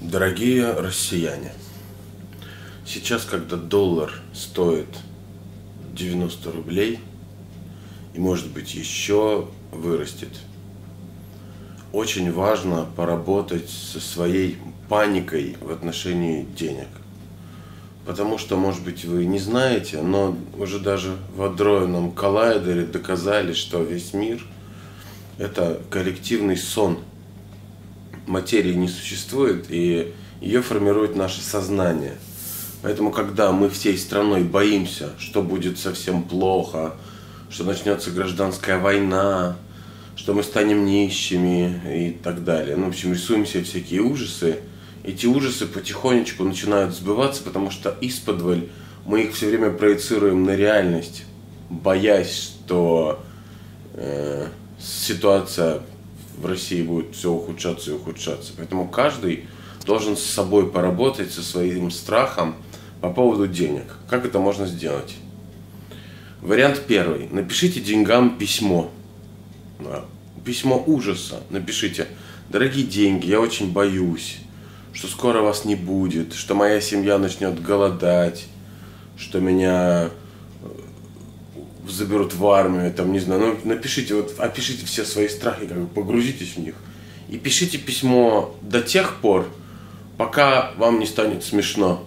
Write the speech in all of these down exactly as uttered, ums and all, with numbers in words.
Дорогие россияне, сейчас, когда доллар стоит девяносто рублей и, может быть, еще вырастет, очень важно поработать со своей паникой в отношении денег. Потому что, может быть, вы не знаете, но уже даже в адронном коллайдере доказали, что весь мир – это коллективный сон. Материи не существует, и ее формирует наше сознание. Поэтому, когда мы всей страной боимся, что будет совсем плохо, что начнется гражданская война, что мы станем нищими и так далее, ну, в общем, рисуем себе всякие ужасы, эти ужасы потихонечку начинают сбываться, потому что исподволь мы их все время проецируем на реальность, боясь, что э, ситуация в России будет все ухудшаться и ухудшаться. Поэтому каждый должен с собой поработать, со своим страхом по поводу денег. Как это можно сделать? Вариант первый. Напишите деньгам письмо. Письмо ужаса. Напишите: дорогие деньги, я очень боюсь, что скоро вас не будет, что моя семья начнет голодать, что меня заберут в армию, там, не знаю, ну, напишите, вот, опишите все свои страхи, как бы погрузитесь в них, и пишите письмо до тех пор, пока вам не станет смешно.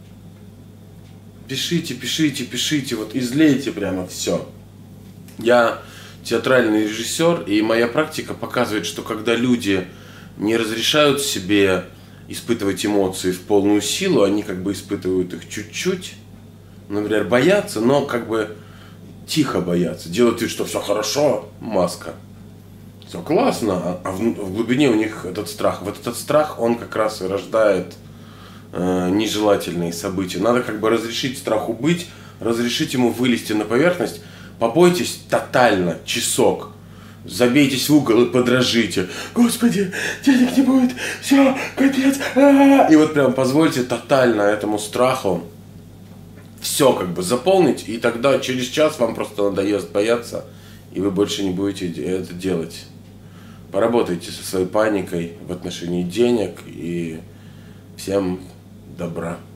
Пишите, пишите, пишите, вот излейте прямо все. Я театральный режиссер, и моя практика показывает, что когда люди не разрешают себе испытывать эмоции в полную силу, они как бы испытывают их чуть-чуть, например, боятся, но как бы тихо боятся, делают вид, что все хорошо, маска, все классно, а в, в глубине у них этот страх. Вот этот страх, он как раз и рождает э, нежелательные события. Надо как бы разрешить страху быть, разрешить ему вылезти на поверхность. Побойтесь тотально, часок, забейтесь в угол и подражите: Господи, денег не будет, все, капец, а-а-а! И вот прям позвольте тотально этому страху все как бы заполнить, и тогда через час вам просто надоест бояться, и вы больше не будете это делать. Поработайте со своей паникой в отношении денег, и всем добра.